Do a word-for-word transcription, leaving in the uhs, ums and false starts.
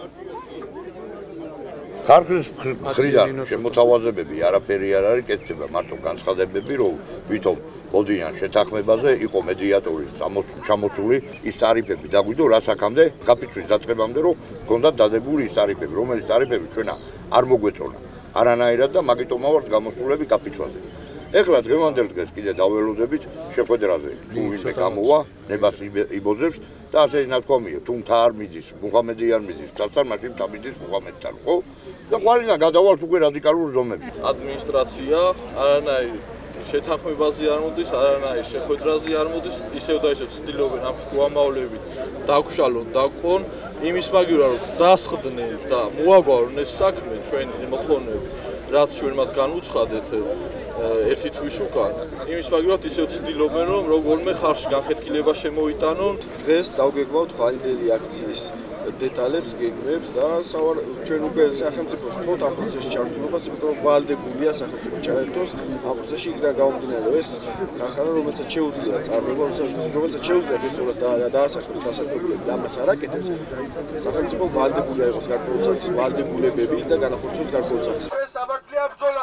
ქარხნის მხრიდან შემოთავაზებები არაფერი არ არის კეთდება, მარტო განცხადებები, რომ ვითომ მოდიან შეთანხმებაზე, იყო მედიატორი ჩამოსული, ის ტარიფები დაგვიდო რა საქამდე, გაფიცვის დაწყებამდე, რომ გქონდათ დადებული ის ტარიფები, რომელიც ტარიფები ჩვენა არ მოგვეწონა არანაირად და მაგიტომა ვართ გამოსულები გაფიცვაზე. ეხლა დღევანდელ დღეს კიდე დაველოდებით შეხვედრაზე, თუ ვინმე გამოვა, ნებას იბოძებს და ასე ნათქვამია, თუ მთა არ მიდის, მუხამედი არ მიდის, თალთან მაშინ მთა მიდის მუხამედთან, ხო? და ყველგან გადავალთ უკვე რადიკალურ ზომებში. ადმინისტრაცია არანაირ შეთანხმებაზე არ მოდის, არანაირ შეხვედრაზე არ მოდის, ისევ და ისევ ცდილობენ ამ შუამავლებით დაგშალონ, დაგყონ, იმის მაგივრად რომ დასხდნენ და მოაგვარონ ეს საქმე ჩვენი მოთხოვნები, რაც ჩვენ მათ განუცხადეთ ერთი თვის უკან, იმის მაგივრად ისევ ცდილობენ რომ როგორმე ხარში განხეთქილება შემოიტანონ. დღეს დავგეგმავთ ხვალინდელი აქციის დეტალებს, გეგმებს და ჩვენ უკვე სახელმწიფოს თქოთ ამ პროცესში ჩართულობას, იმიტომ რომ ვალდებულია სახელმწიფო ჩაერთოს ამ პროცესში იქიდან გამომდინარე, რომ ეს ქარხანა, რომელსაც შეუძლია წარმოება, რომელსაც შეუძლია შესწორად დაასახოს დასაქმებულები და ამას არ აკეთებს, სახელმწიფო ვალდებულია იყოს გარკვეული სახის ვალდებულებები და განახორციელოს გარკვეული სახის.